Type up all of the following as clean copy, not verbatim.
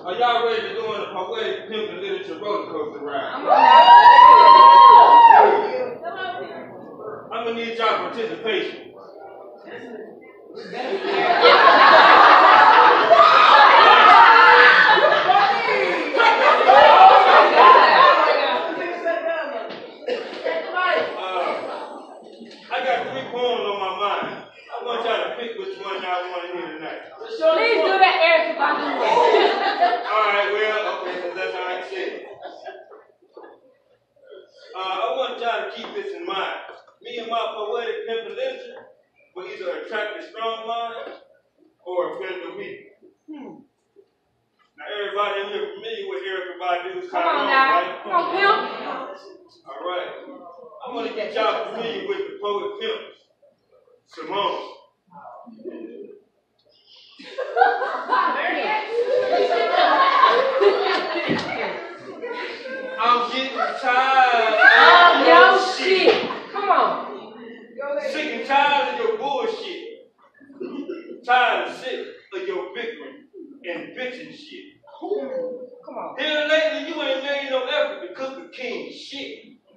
Are y'all ready to go on a poetic pimp and literature roller coaster ride? I'm gonna need y'all participation. I got 3 poems on my mind. I want y'all to pick which one y'all want to hear tonight. Please do that, Erykah, Badu. Alright, well, okay, so that's how I said it. I want y'all to keep this in mind. Me and my poetic pimp and literature will either attract a strong mind or offend the weak. Now, everybody in here familiar with Erykah Badu's Come on Tyrone, now. right? Come on, pimp. Alright. I want to get y'all familiar with the poet pimp, Symone. I'm getting tired of your shit. Come on. Sick and tired of your bullshit. Tired and sick of your bickering and bitching shit. Come on. Here lately, you ain't made no effort to cook a king shit.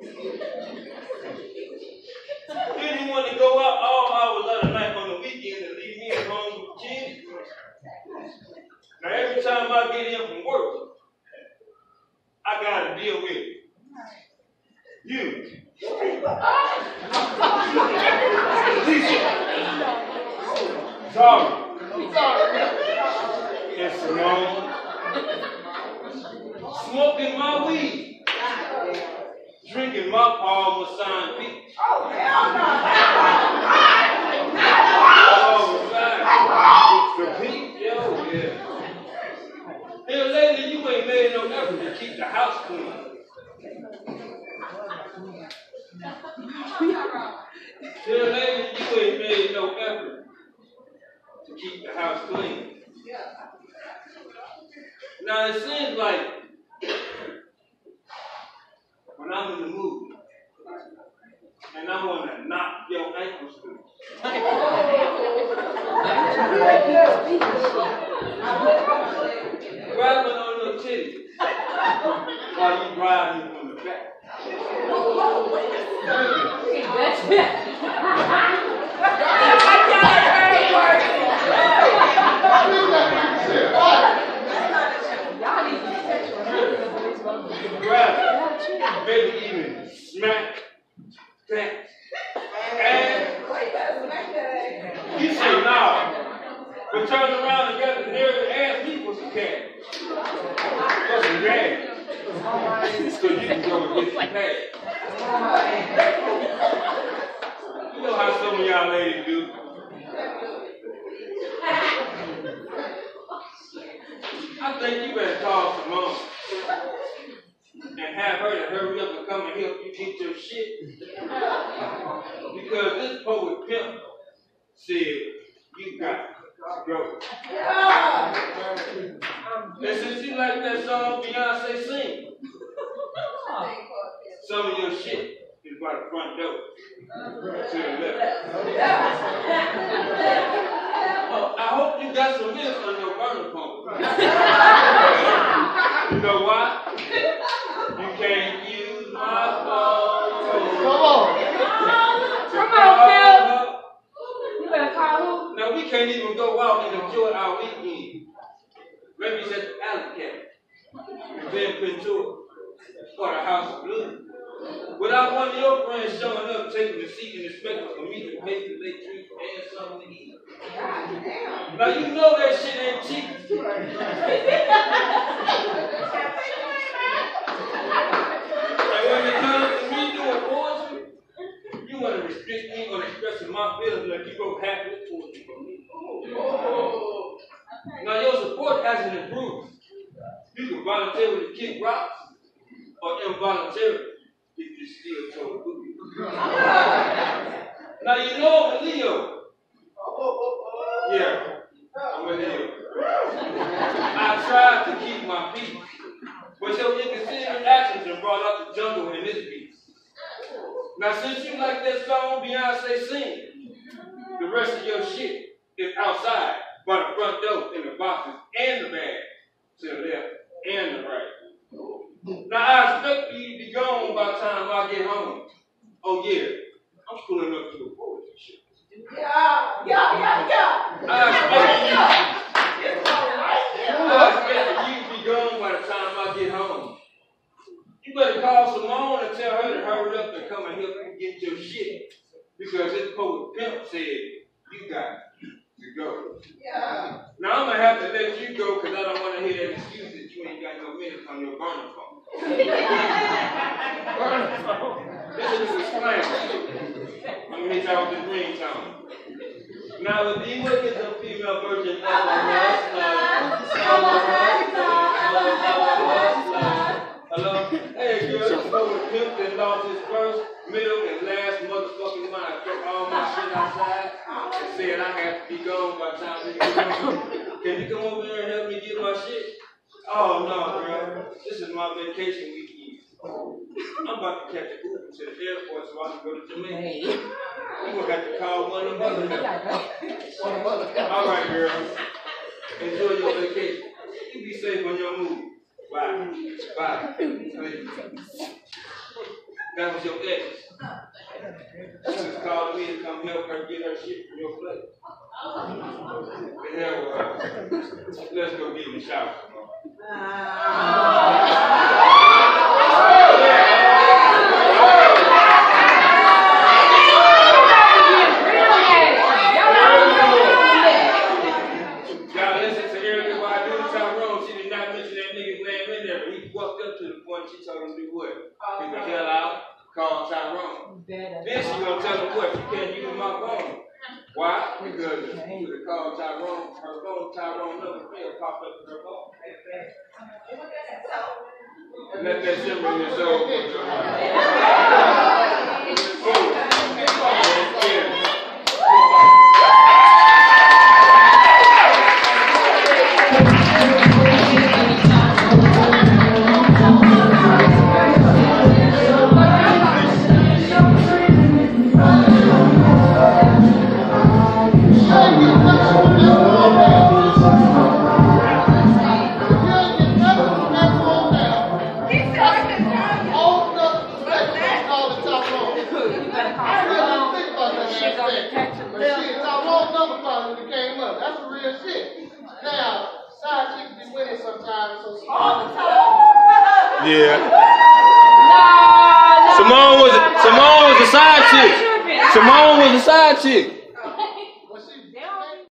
You didn't want to go out all hours of the night on the weekend and leave me at home with the kids. Now, every time I get in from work, I gotta deal with you. Sorry. And Symone. Smoking my weed. Drinking my Paul Masson Peach. Oh, hell no. Oh, right. The peach, yo, yeah. Here lately, you ain't made no effort to keep the house clean. Here lately, you ain't made no effort to keep the house clean. Now, it seems like when I'm in the mood and I want to knock your ankles loose. Grabbing on your titties while you ride me from the back. Grab it. Maybe even smack that. And you say no. But turn around and get the nerve and ask me for some cash. For some gas. So you can go and get some cash. You know how some of y'all ladies do. I think you better call Symone and have her to hurry up and come and help you get your shit. Because this poet pimp said you got to go. And since you like that song Beyonce sing, some of your shit is by the front door. To the left. I hope you got some milk on your burner pump. You know why? You can't use my phone. Come on, Phil. You better call who? Now, we can't even go out and enjoy our weekend. Maybe it's at the Alley Cat, and then Ventura, or the House of Blues. Without one of your friends showing up, taking the seat and expecting for me to pay for their treat and something to eat. Now, you know that shit ain't cheap. And when it comes to me doing poetry, you want to restrict me on expressing my feelings like you wrote half this poetry for me. Now, your support hasn't improved. You can voluntarily kick rocks or involuntarily if you still told booty. Now, you know I'm a Leo. Yeah, I'm a Leo. I tried to keep my peace, but your inconsiderate actions have brought out the jungle in this piece. Now, since you like that song Beyonce sing, the rest of your shit is outside by the front door in the boxes and the bag. to the left and the right. Now, I expect you to be gone by the time I get home. Oh, yeah. I'm pulling up to the poetry shit. Yeah. I expect you to be gone by the time I get home. You better call Symone and tell her to hurry up and come and help you get your shit. Because this P.O.E.T said you got to go. Yeah. Now, I'm going to have to let you go because I don't want to hear that excuse that you ain't got no minutes on your burner phone. Burner phone? This is a disclaimer. I'm going to hit y'all with the ringtone. Now, if you look at the female version of a hello? Hey, girl, this P.O.E.T that lost his first, middle, and last motherfucking mind. Took all my shit outside and said I have to be gone by the time we get home. Can you come over here and help me get my shit? Oh, no, girl. This is my vacation weekend. I'm about to catch an Uber to the airport so I can go to Jamaica. You're going to have to call one of them other All right, girl. Enjoy your vacation. You be safe on your move. Bye. Bye. That was your ex. She was calling me to come help her get her shit from your place. The hell with her. Let's go get in the shower. Y'all listen to Erykah Badu, Tyrone. She did not mention that nigga's name in there, but he walked up to the point she told him to do what? Get the hell out, call Tyrone. Then she gonna tell him what? You can't use my phone. Why? Because if you would have called Tyrone, her phone, Tyrone number will pop up to her phone. Let that simmer in your soul. Yeah. Symone was a side chick. Symone was a side chick.